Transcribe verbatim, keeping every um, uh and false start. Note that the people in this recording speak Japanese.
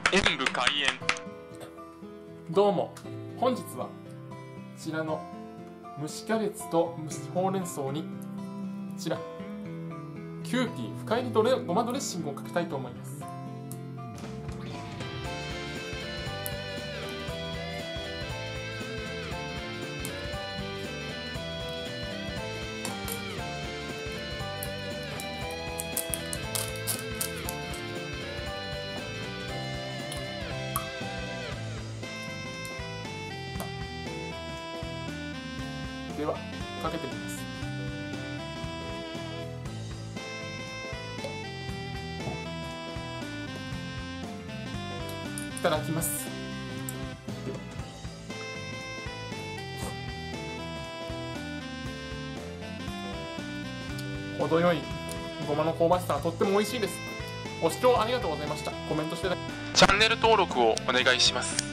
演武開演。 どうも、本日はこちらの蒸しキャベツと蒸しほうれん草にこちらキューピー深入りドレごまドレッシングをかけたいと思います。ではかけてみます。いただきます。程よいごまの香ばしさがとっても美味しいです。ご視聴ありがとうございました。コメントしてチャンネル登録をお願いします。